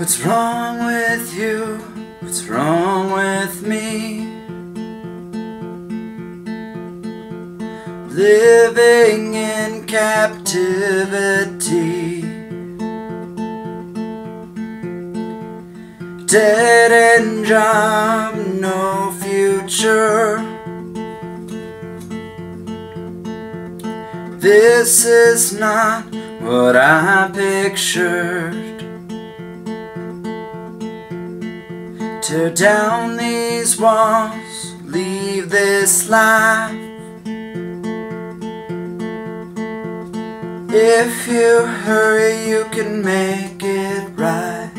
What's wrong with you? What's wrong with me? Living in captivity, dead end job, no future. This is not what I pictured. Tear down these walls, leave this life. If you hurry, you can make it right.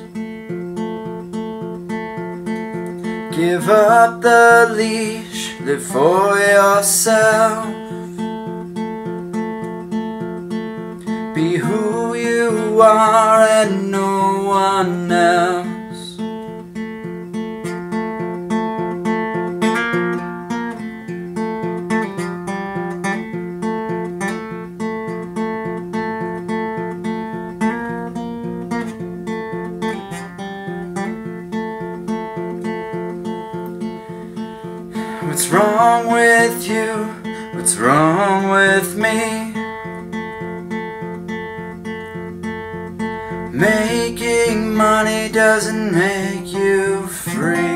Give up the leash, live for yourself. Be who you are and no one else. What's wrong with you? What's wrong with me? Making money doesn't make you free.